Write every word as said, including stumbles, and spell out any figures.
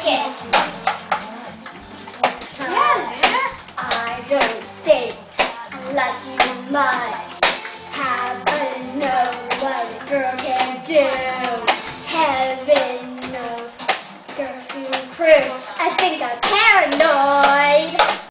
it. Yeah, I don't think I like you much. Heaven knows what a girl can do. Heaven knows girls do crew. I think I'm paranoid.